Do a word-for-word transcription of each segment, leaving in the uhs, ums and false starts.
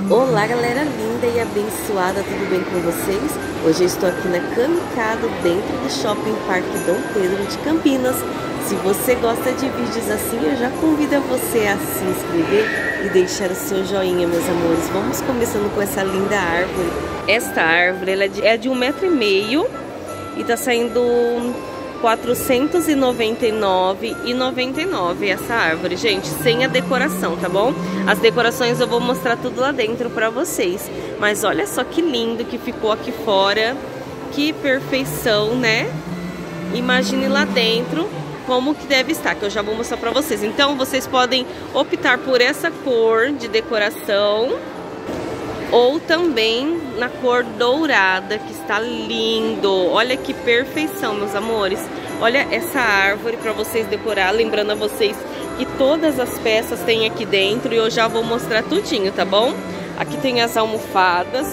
Olá galera linda e abençoada, tudo bem com vocês? Hoje eu estou aqui na Camicado, dentro do Shopping Parque Dom Pedro de Campinas. Se você gosta de vídeos assim, eu já convido você a se inscrever e deixar o seu joinha, meus amores. Vamos começando com essa linda árvore. Esta árvore ela é de, é de um metro e meio e tá saindo quatrocentos e noventa e nove reais e noventa e nove centavos essa árvore, gente, sem a decoração, tá bom? As decorações eu vou mostrar tudo lá dentro pra vocês. Mas olha só que lindo que ficou aqui fora. Que perfeição, né? Imagine lá dentro como que deve estar, que eu já vou mostrar pra vocês. Então, vocês podem optar por essa cor de decoração ou também na cor dourada, que está lindo. Olha que perfeição, meus amores. Olha essa árvore para vocês decorar. Lembrando a vocês que todas as peças tem aqui dentro e eu já vou mostrar tudinho, tá bom? Aqui tem as almofadas.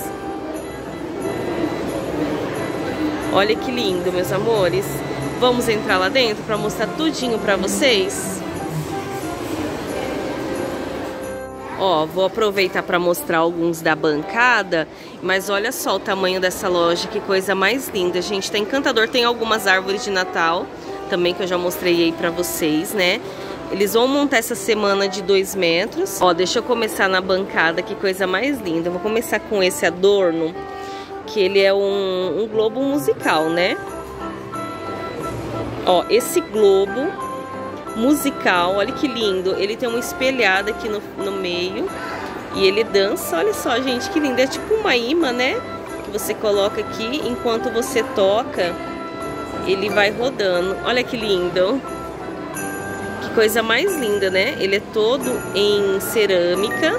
Olha que lindo, meus amores. Vamos entrar lá dentro para mostrar tudinho para vocês. Ó, vou aproveitar para mostrar alguns da bancada, mas olha só o tamanho dessa loja, que coisa mais linda, gente. Tá encantador, tem algumas árvores de Natal também que eu já mostrei aí para vocês, né? Eles vão montar essa semana de dois metros. Ó, deixa eu começar na bancada, que coisa mais linda. Eu vou começar com esse adorno, que ele é um, um globo musical, né? Ó, esse globo musical, olha que lindo. Ele tem uma espelhada aqui no, no meio e ele dança, olha só, gente, que lindo. É tipo uma imã, né? Que você coloca aqui, enquanto você toca, ele vai rodando. Olha que lindo. Que coisa mais linda, né? Ele é todo em cerâmica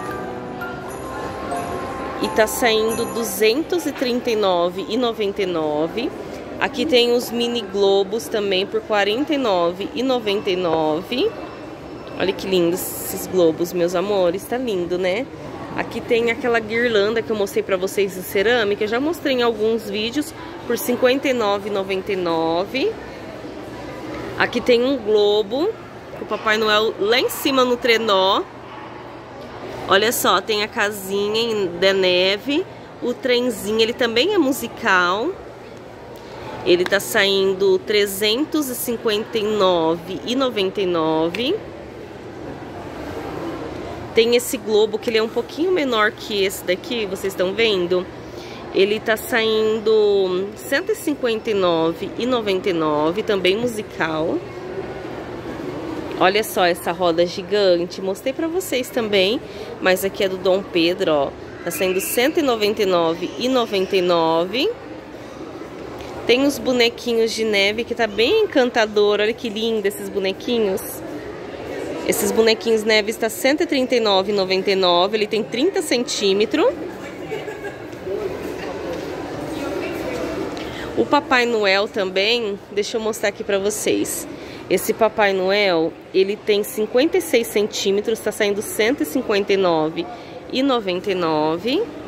e tá saindo duzentos e trinta e nove reais e noventa e nove centavos. Aqui tem os mini globos também por quarenta e nove reais e noventa e nove centavos. Olha que lindos esses globos, meus amores. Tá lindo, né? Aqui tem aquela guirlanda que eu mostrei pra vocês de cerâmica. Eu já mostrei em alguns vídeos por cinquenta e nove reais e noventa e nove centavos. Aqui tem um globo com o Papai Noel lá em cima no trenó. Olha só, tem a casinha da neve. O trenzinho, ele também é musical. Ele tá saindo trezentos e cinquenta e nove reais e noventa e nove centavos. Tem esse globo que ele é um pouquinho menor que esse daqui, vocês estão vendo? Ele tá saindo cento e cinquenta e nove reais e noventa e nove centavos, também musical. Olha só essa roda gigante, mostrei pra vocês também, mas aqui é do Dom Pedro, ó. Tá saindo cento e noventa e nove reais e noventa e nove centavos. Tem os bonequinhos de neve que tá bem encantador. Olha que lindo esses bonequinhos. Esses bonequinhos neve está cento e trinta e nove reais e noventa e nove centavos. Ele tem trinta centímetros. O Papai Noel também, deixa eu mostrar aqui pra vocês. Esse Papai Noel, ele tem cinquenta e seis centímetros, tá saindo cento e cinquenta e nove reais e noventa e nove centavos.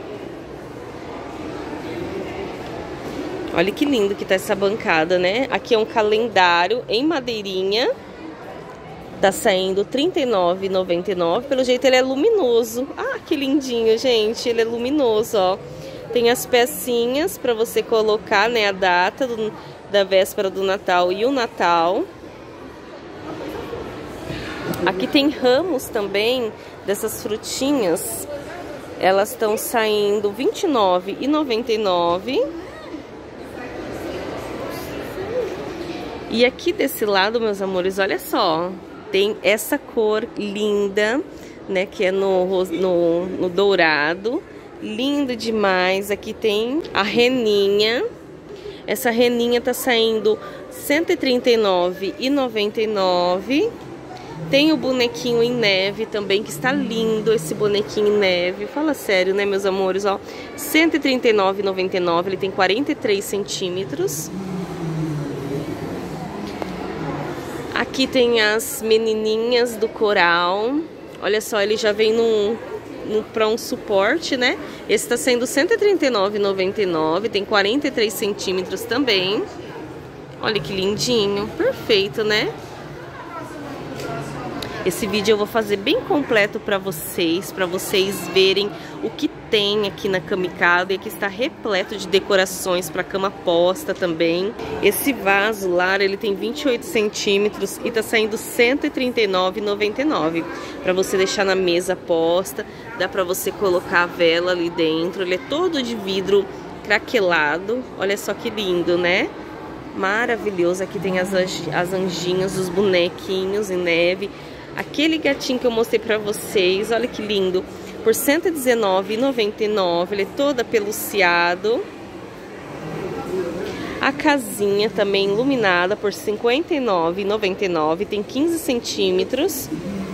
Olha que lindo que tá essa bancada, né? Aqui é um calendário em madeirinha. Tá saindo trinta e nove reais e noventa e nove centavos. Pelo jeito ele é luminoso. Ah, que lindinho, gente. Ele é luminoso, ó. Tem as pecinhas pra você colocar, né? A data do, da véspera do Natal e o Natal. Aqui tem ramos também dessas frutinhas. Elas estão saindo vinte e nove reais e noventa e nove centavos. E aqui desse lado, meus amores, olha só, tem essa cor linda, né, que é no, no, no dourado, lindo demais. Aqui tem a reninha, essa reninha tá saindo cento e trinta e nove reais e noventa e nove centavos. Tem o bonequinho em neve também, que está lindo esse bonequinho em neve, fala sério, né, meus amores, ó, cento e trinta e nove reais e noventa e nove centavos, ele tem quarenta e três centímetros. Aqui tem as menininhas do coral. Olha só, ele já vem num, num, para um suporte, né? Esse tá sendo cento e trinta e nove reais e noventa e nove centavos. Tem quarenta e três centímetros também. Olha que lindinho. Perfeito, né? Esse vídeo eu vou fazer bem completo para vocês, para vocês verem o que tem aqui na Kamikado. E aqui está repleto de decorações para cama posta também. Esse vaso lar, ele tem vinte e oito centímetros e tá saindo cento e trinta e nove reais e noventa e nove centavos. Para você deixar na mesa posta, dá para você colocar a vela ali dentro. Ele é todo de vidro craquelado. Olha só que lindo, né? Maravilhoso. Aqui tem as, as anjinhas, os bonequinhos em neve. Aquele gatinho que eu mostrei pra vocês, olha que lindo, por cento e dezenove reais e noventa e nove centavos, ele é todo apeluciado. A casinha também iluminada por cinquenta e nove reais e noventa e nove centavos, tem quinze centímetros.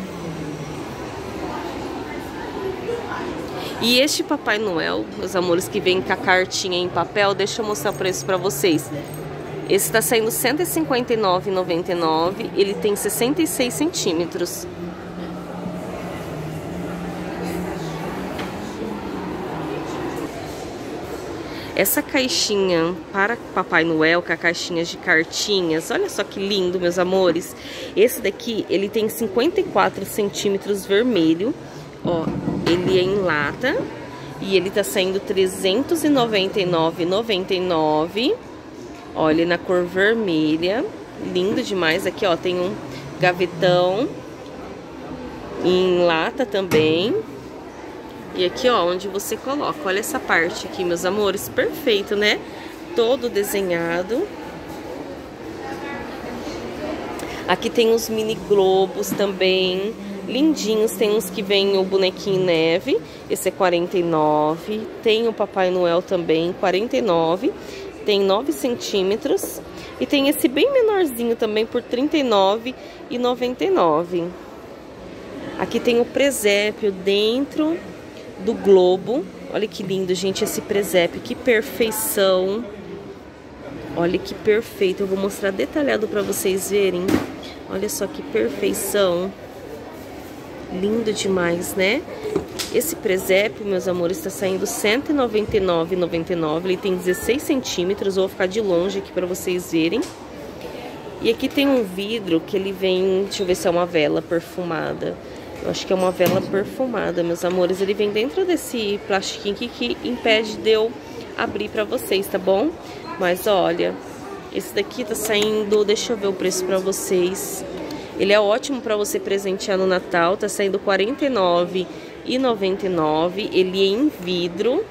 E este Papai Noel, meus amores, que vem com a cartinha em papel, deixa eu mostrar o preço pra vocês. Esse está saindo cento e cinquenta e nove reais e noventa e nove centavos, ele tem sessenta e seis centímetros. Essa caixinha para Papai Noel, com a caixinha de cartinhas, olha só que lindo, meus amores. Esse daqui, ele tem cinquenta e quatro centímetros vermelho, ó, ele é em lata e ele tá saindo trezentos e noventa e nove reais e noventa e nove centavos. Olha, na cor vermelha, lindo demais. Aqui, ó, tem um gavetão em lata também. E aqui, ó, onde você coloca, olha essa parte aqui, meus amores, perfeito, né? Todo desenhado. Aqui tem os mini globos também, lindinhos. Tem uns que vem o bonequinho neve, esse é quarenta e nove reais. Tem o Papai Noel também, quarenta e nove reais. Tem nove centímetros. E tem esse bem menorzinho também por trinta e nove reais e noventa e nove centavos. Aqui tem o presépio dentro do globo. Olha que lindo, gente, esse presépio. Que perfeição. Olha que perfeito. Eu vou mostrar detalhado para vocês verem. Olha só que perfeição. Lindo demais, né? Esse presépio, meus amores, está saindo cento e noventa e nove reais e noventa e nove centavos. Ele tem dezesseis centímetros. Eu vou ficar de longe aqui para vocês verem. E aqui tem um vidro que ele vem... Deixa eu ver se é uma vela perfumada. Eu acho que é uma vela perfumada, meus amores. Ele vem dentro desse plastiquinho aqui que impede de eu abrir para vocês, tá bom? Mas olha, esse daqui tá saindo... Deixa eu ver o preço para vocês. Ele é ótimo para você presentear no Natal. Tá saindo quarenta e nove reais e noventa e nove centavos. Ele é em vidro.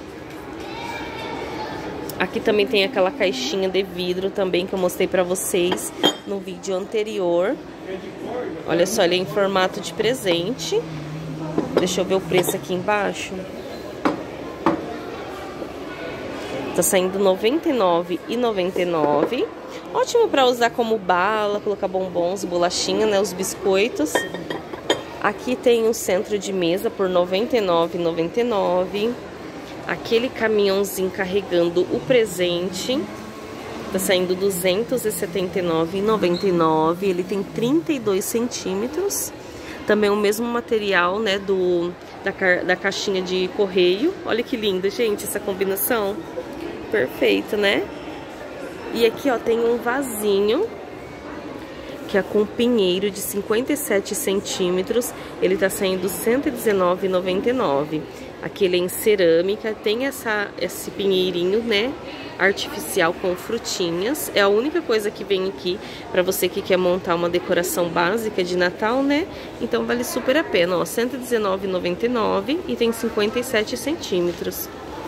Aqui também tem aquela caixinha de vidro também que eu mostrei pra vocês no vídeo anterior. Olha só, ele é em formato de presente. Deixa eu ver o preço aqui embaixo. Tá saindo noventa e nove reais e noventa e nove centavos. Ótimo pra usar como bala, colocar bombons, bolachinha, né, os biscoitos. Aqui tem um centro de mesa por noventa e nove reais e noventa e nove centavos. Aquele caminhãozinho carregando o presente. Tá saindo duzentos e setenta e nove reais e noventa e nove centavos. Ele tem trinta e dois centímetros. Também o mesmo material, né, do, da, da caixinha de correio. Olha que lindo, gente, essa combinação. Perfeito, né? E aqui, ó, tem um vasinho que é com pinheiro de cinquenta e sete centímetros. Ele tá saindo cento e dezenove reais e noventa e nove centavos. Aqui ele é em cerâmica, tem essa, esse pinheirinho, né, artificial com frutinhas. É a única coisa que vem aqui para você que quer montar uma decoração básica de Natal, né? Então vale super a pena, ó, cento e dezenove reais e noventa e nove centavos e tem cinquenta e sete centímetros.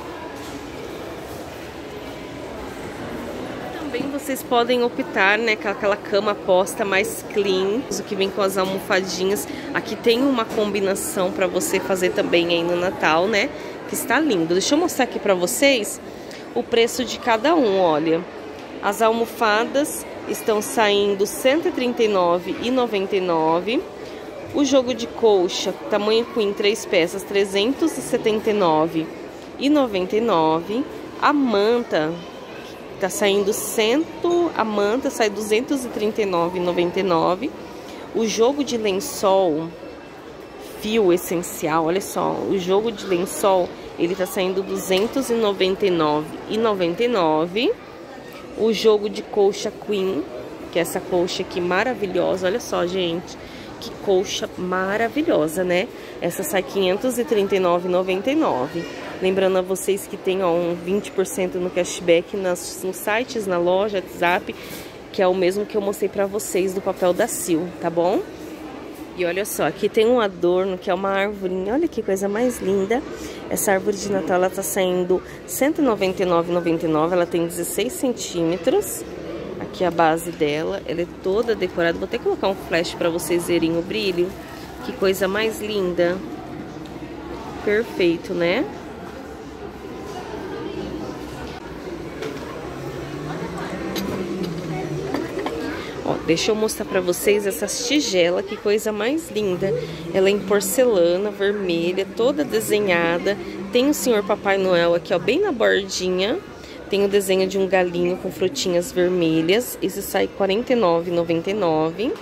Vocês podem optar, né, com aquela cama posta mais clean, o que vem com as almofadinhas. Aqui tem uma combinação para você fazer também aí no Natal, né, que está lindo. Deixa eu mostrar aqui para vocês o preço de cada um, olha. As almofadas estão saindo cento e trinta e nove reais e noventa e nove centavos. O jogo de colcha, tamanho queen, três peças, trezentos e setenta e nove reais e noventa e nove centavos. A manta... Tá saindo cento, a manta sai duzentos e trinta e nove reais e noventa e nove centavos. O jogo de lençol fio essencial, olha só, o jogo de lençol, ele tá saindo duzentos e noventa e nove reais e noventa e nove centavos. O jogo de colcha queen, que é essa colcha aqui maravilhosa, olha só, gente. que colcha maravilhosa, né? Essa sai quinhentos e trinta e nove reais e noventa e nove centavos. Lembrando a vocês que tem ó, um vinte por cento no cashback nas, nos sites, na loja, WhatsApp, que é o mesmo que eu mostrei pra vocês do papel da Sil, tá bom? E olha só, aqui tem um adorno que é uma arvorinha, olha que coisa mais linda. Essa árvore de Natal, ela tá saindo cento e noventa e nove reais e noventa e nove centavos, ela tem dezesseis centímetros. Aqui a base dela, ela é toda decorada. Vou até colocar um flash pra vocês verem o brilho. Que coisa mais linda. Perfeito, né? Ó, deixa eu mostrar pra vocês essas tigelas, que coisa mais linda. Ela é em porcelana, vermelha, toda desenhada. Tem o senhor Papai Noel aqui, ó, bem na bordinha. Tem o desenho de um galinho com frutinhas vermelhas. Esse sai quarenta e nove reais e noventa e nove centavos.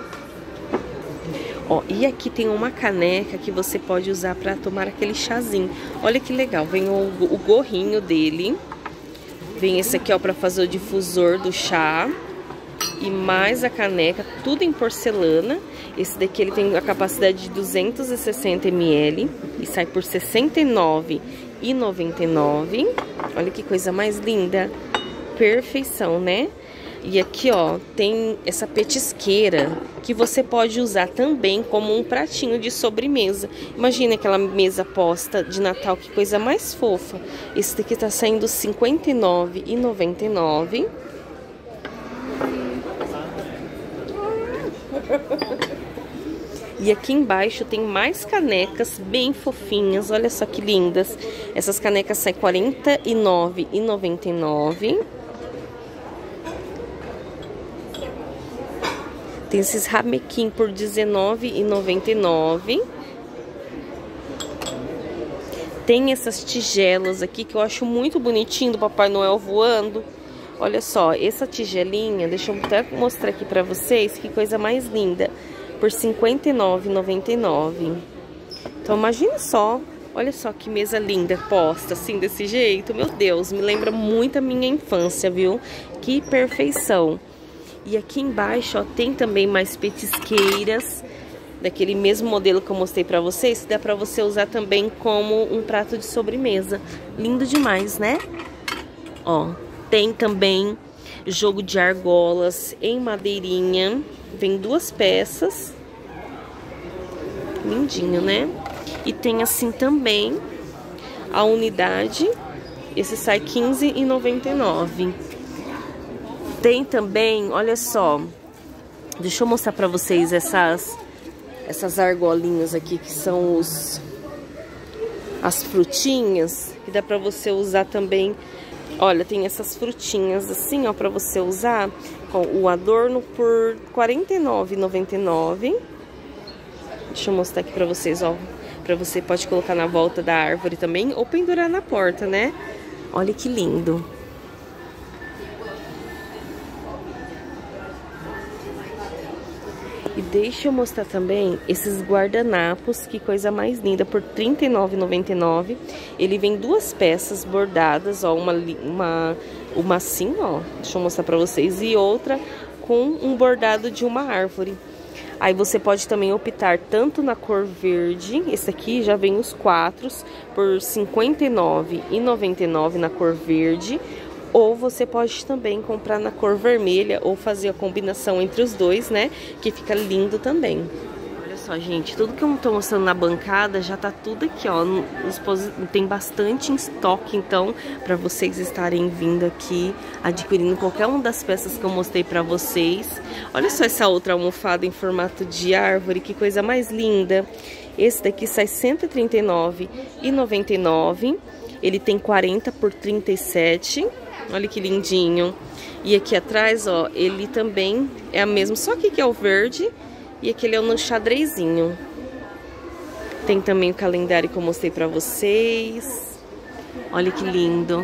Ó, e aqui tem uma caneca que você pode usar pra tomar aquele chazinho. Olha que legal, vem o, o gorrinho dele. Vem esse aqui, ó, pra fazer o difusor do chá. E mais a caneca, tudo em porcelana. Esse daqui ele tem a capacidade de duzentos e sessenta mililitros e sai por sessenta e nove reais e noventa e nove centavos. Olha que coisa mais linda. Perfeição, né? E aqui, ó, tem essa petisqueira que você pode usar também como um pratinho de sobremesa. Imagina aquela mesa posta de Natal, que coisa mais fofa. Esse daqui tá saindo cinquenta e nove reais e noventa e nove centavos. E aqui embaixo tem mais canecas bem fofinhas, olha só que lindas. Essas canecas saem quarenta e nove reais e noventa e nove centavos. Tem esses ramequim por dezenove reais e noventa e nove centavos. Tem essas tigelas aqui que eu acho muito bonitinho, do Papai Noel voando. Olha só, essa tigelinha, deixa eu até mostrar aqui pra vocês, que coisa mais linda. Por cinquenta e nove reais e noventa e nove centavos. Então imagina só, olha só que mesa linda posta assim desse jeito. Meu Deus, me lembra muito a minha infância, viu? Que perfeição. E aqui embaixo, ó, tem também mais petisqueiras, daquele mesmo modelo que eu mostrei pra vocês, que dá pra você usar também como um prato de sobremesa. Lindo demais, né? Ó, tem também jogo de argolas em madeirinha. Vem duas peças. Lindinho, né? E tem assim também a unidade. Esse sai quinze reais e noventa e nove centavos. Tem também, olha só. Deixa eu mostrar pra vocês essas, essas argolinhas aqui, que são os as frutinhas, que dá pra você usar também. Olha, tem essas frutinhas assim, ó, pra você usar com o adorno por quarenta e nove reais e noventa e nove centavos. Deixa eu mostrar aqui pra vocês, ó. Pra você pode colocar na volta da árvore também, ou pendurar na porta, né? Olha que lindo. E deixa eu mostrar também esses guardanapos, que coisa mais linda, por trinta e nove reais e noventa e nove centavos. Ele vem duas peças bordadas, ó, uma, uma, uma assim, ó, deixa eu mostrar pra vocês, e outra com um bordado de uma árvore. Aí você pode também optar tanto na cor verde, esse aqui já vem os quatro, por cinquenta e nove reais e noventa e nove centavos na cor verde. Ou você pode também comprar na cor vermelha ou fazer a combinação entre os dois, né? Que fica lindo também. Olha só, gente, tudo que eu tô mostrando na bancada já tá tudo aqui, ó. Tem bastante em estoque, então, pra vocês estarem vindo aqui, adquirindo qualquer uma das peças que eu mostrei pra vocês. Olha só essa outra almofada em formato de árvore, que coisa mais linda. Esse daqui sai cento e trinta e nove reais e noventa e nove centavos. Ele tem quarenta por trinta e sete reais. Olha que lindinho. E aqui atrás, ó, ele também é a mesma, só que aqui é o verde e aquele é o no xadrezinho. Tem também o calendário que eu mostrei pra vocês. Olha que lindo.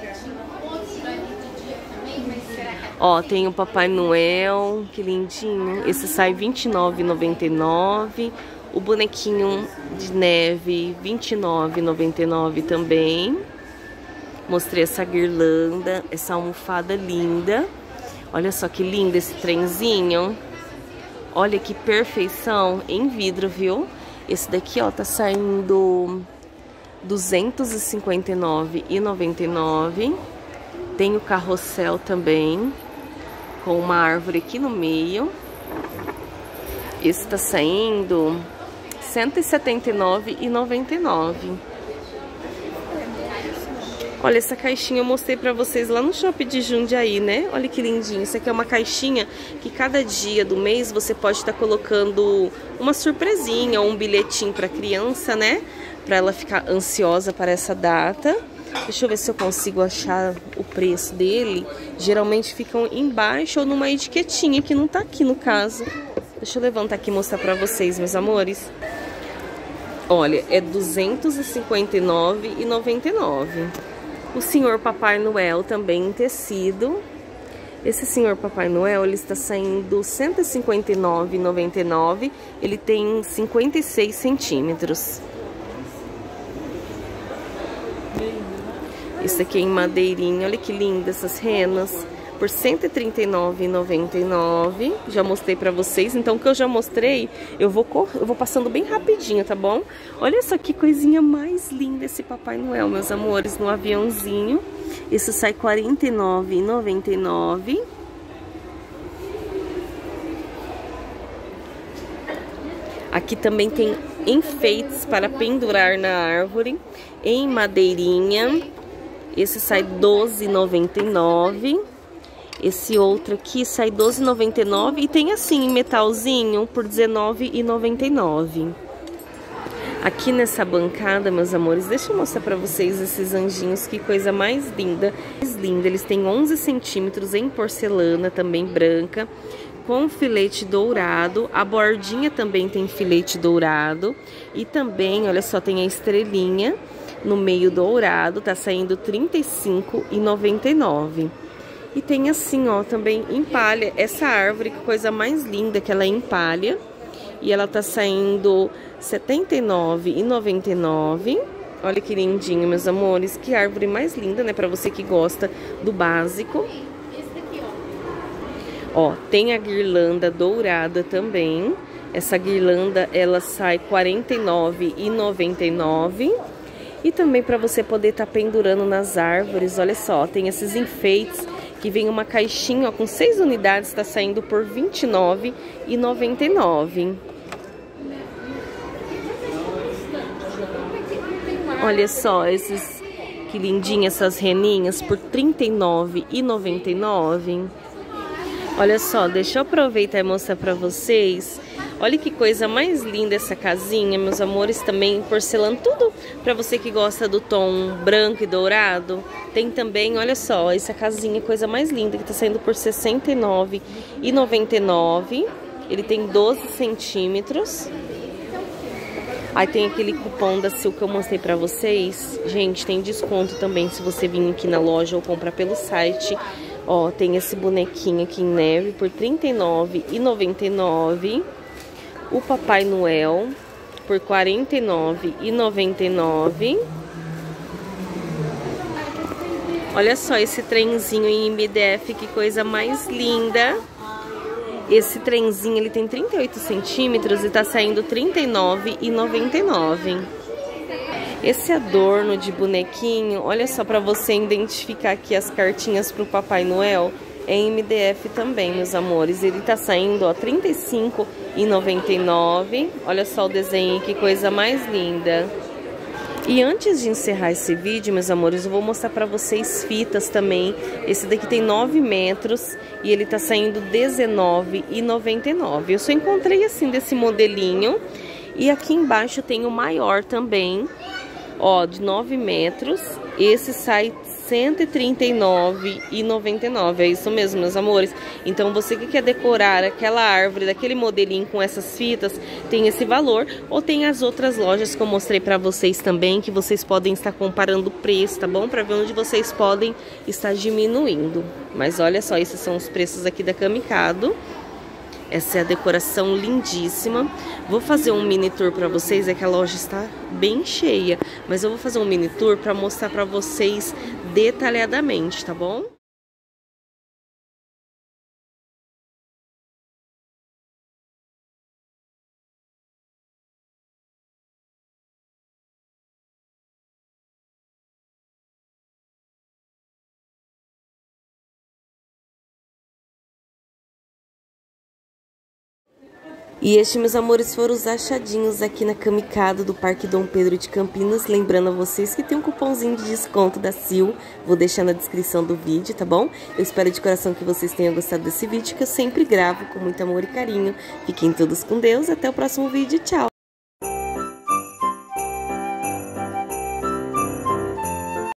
Ó, tem o Papai Noel, que lindinho. Esse sai vinte e nove reais e noventa e nove centavos. O bonequinho de neve, vinte e nove reais e noventa e nove centavos também. Mostrei essa guirlanda, essa almofada linda. Olha só que lindo esse trenzinho. Olha que perfeição em vidro, viu? Esse daqui, ó, tá saindo duzentos e cinquenta e nove reais e noventa e nove centavos. Tem o carrossel também, com uma árvore aqui no meio. Esse tá saindo cento e setenta e nove reais e noventa e nove centavos. Olha, essa caixinha eu mostrei pra vocês lá no shopping de Jundiaí, né? Olha que lindinho. Isso aqui é uma caixinha que cada dia do mês você pode estar colocando uma surpresinha ou um bilhetinho pra criança, né? Pra ela ficar ansiosa para essa data. Deixa eu ver se eu consigo achar o preço dele. Geralmente ficam embaixo ou numa etiquetinha, que não tá aqui no caso. Deixa eu levantar aqui e mostrar pra vocês, meus amores. Olha, é duzentos e cinquenta e nove reais e noventa e nove centavos. O Senhor Papai Noel também em tecido. Esse Senhor Papai Noel, ele está saindo cento e cinquenta e nove reais e noventa e nove centavos. Ele tem cinquenta e seis centímetros. Isso aqui é em madeirinha. Olha que linda essas renas. Por cento e trinta e nove reais e noventa e nove centavos. Já mostrei pra vocês. Então, o que eu já mostrei, eu vou, eu vou passando bem rapidinho, tá bom? Olha só que coisinha mais linda esse Papai Noel, meus amores, no aviãozinho. Isso sai quarenta e nove reais e noventa e nove centavos. Aqui também tem enfeites para pendurar na árvore, em madeirinha. Esse sai doze reais e noventa e nove centavos. Esse outro aqui sai doze reais e noventa e nove centavos e tem assim em metalzinho por dezenove reais e noventa e nove centavos. Aqui nessa bancada, meus amores, deixa eu mostrar pra vocês esses anjinhos, que coisa mais linda. Mais linda, eles têm onze centímetros em porcelana, também branca, com filete dourado. A bordinha também tem filete dourado. E também, olha só, tem a estrelinha no meio dourado, tá saindo trinta e cinco reais e noventa e nove centavos. E tem assim, ó, também em palha, essa árvore, que coisa mais linda, que ela é em palha. E ela tá saindo setenta e nove reais e noventa e nove centavos. Olha que lindinho, meus amores. Que árvore mais linda, né? Pra você que gosta do básico. Ó, tem a guirlanda dourada também. Essa guirlanda, ela sai quarenta e nove reais e noventa e nove centavos. E também para você poder estar tá pendurando nas árvores, olha só, tem esses enfeites que vem uma caixinha, ó, com seis unidades, está saindo por vinte e nove reais e noventa e nove centavos. Olha só, esses, que lindinha essas reninhas, por trinta e nove reais e noventa e nove centavos. Olha só, deixa eu aproveitar e mostrar pra vocês. Olha que coisa mais linda essa casinha, meus amores, também porcelana, tudo pra você que gosta do tom branco e dourado. Tem também, olha só, essa casinha, coisa mais linda, que tá saindo por sessenta e nove reais e noventa e nove centavos. Ele tem doze centímetros. Aí tem aquele cupom da Sil que eu mostrei pra vocês. Gente, tem desconto também se você vir aqui na loja ou comprar pelo site. Ó, tem esse bonequinho aqui em neve por trinta e nove reais e noventa e nove centavos. O Papai Noel por quarenta e nove reais e noventa e nove centavos. Olha só esse trenzinho em M D F, que coisa mais linda. Esse trenzinho, ele tem trinta e oito centímetros e tá saindo trinta e nove reais e noventa e nove centavos. Esse adorno de bonequinho, olha só, pra você identificar aqui as cartinhas pro Papai Noel, é em M D F também, meus amores. Ele tá saindo, ó, trinta e cinco reais e noventa e nove centavos. Olha só o desenho, que coisa mais linda. E antes de encerrar esse vídeo, meus amores, eu vou mostrar pra vocês fitas também. Esse daqui tem nove metros e ele tá saindo dezenove reais e noventa e nove centavos. Eu só encontrei assim desse modelinho. E aqui embaixo tem o maior também, ó, de nove metros. Esse sai cento e trinta e nove reais e noventa e nove centavos. É isso mesmo, meus amores. Então você que quer decorar aquela árvore daquele modelinho com essas fitas, tem esse valor. Ou tem as outras lojas que eu mostrei pra vocês também, que vocês podem estar comparando o preço, tá bom? Pra ver onde vocês podem estar diminuindo. Mas olha só, esses são os preços aqui da Camicado. Essa é a decoração lindíssima. Vou fazer um mini tour pra vocês, é que a loja está bem cheia. Mas eu vou fazer um mini tour pra mostrar pra vocês detalhadamente, tá bom? E este, meus amores, foram os achadinhos aqui na Camicado do Parque Dom Pedro de Campinas. Lembrando a vocês que tem um cupomzinho de desconto da Sil, vou deixar na descrição do vídeo, tá bom? Eu espero de coração que vocês tenham gostado desse vídeo, que eu sempre gravo com muito amor e carinho. Fiquem todos com Deus, até o próximo vídeo, tchau!